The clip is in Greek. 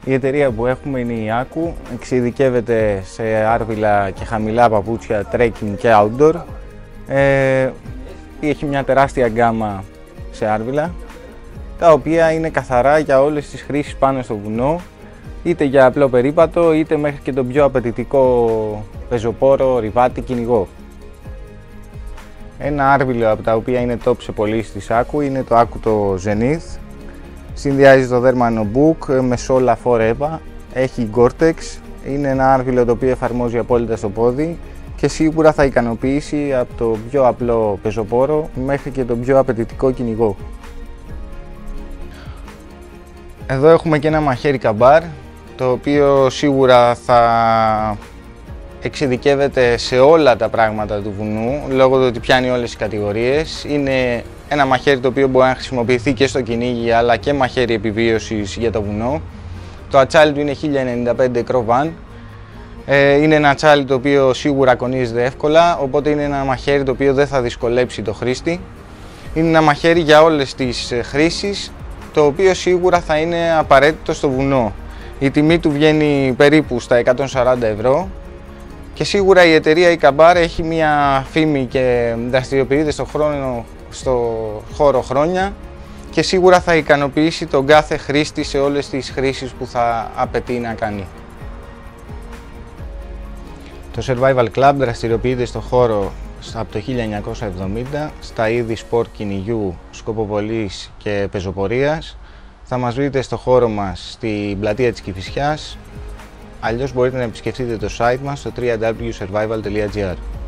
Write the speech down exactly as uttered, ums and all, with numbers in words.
Η εταιρεία που έχουμε είναι η Άκου, εξειδικεύεται σε άρβιλα και χαμηλά παπούτσια, trekking και outdoor. Ε, έχει μια τεράστια γκάμα σε άρβιλα, τα οποία είναι καθαρά για όλες τις χρήσεις πάνω στο βουνό, είτε για απλό περίπατο, είτε μέχρι και τον πιο απαιτητικό πεζοπόρο, ρηβάτη, κυνηγό. Ένα άρβιλο από τα οποία είναι top σε πωλήσεις της Άκου είναι το Άκου το Zenith. Συνδυάζει το δέρμανο Book με σόλα Forever, έχει Gore-Tex, είναι ένα άρβιλο το οποίο εφαρμόζει απόλυτα στο πόδι και σίγουρα θα ικανοποιήσει από το πιο απλό πεζοπόρο μέχρι και τον πιο απαιτητικό κυνηγό. Εδώ έχουμε και ένα μαχαίρι καμπάρ, το οποίο σίγουρα θα εξειδικεύεται σε όλα τα πράγματα του βουνού, λόγω του ότι πιάνει όλες τις κατηγορίες. Είναι ένα μαχαίρι το οποίο μπορεί να χρησιμοποιηθεί και στο κυνήγι, αλλά και μαχαίρι επιβίωσης για το βουνό. Το ατσάλι του είναι χίλια ενενήντα πέντε Crowvan. Είναι ένα ατσάλι το οποίο σίγουρα κονίζεται εύκολα, οπότε είναι ένα μαχαίρι το οποίο δεν θα δυσκολέψει το χρήστη. Είναι ένα μαχαίρι για όλες τις χρήσεις, το οποίο σίγουρα θα είναι απαραίτητο στο βουνό. Η τιμή του βγαίνει περίπου στα εκατόν σαράντα ευρώ. Και σίγουρα η εταιρεία η Καμπάρ έχει μια φήμη και δραστηριοποιείται στο, χρόνο, στο χώρο χρόνια και σίγουρα θα ικανοποιήσει τον κάθε χρήστη σε όλες τις χρήσεις που θα απαιτεί να κάνει. Το Survival Club δραστηριοποιείται στο χώρο από το χίλια εννιακόσια εβδομήντα στα είδη σπορ, κυνηγιού, σκοποβολής και πεζοπορίας. Θα μας βρείτε στο χώρο μας στην πλατεία της Κηφισιάς. Αλλιώς μπορείτε να επισκεφτείτε το site μας στο double-u double-u double-u τελεία survival τελεία gr.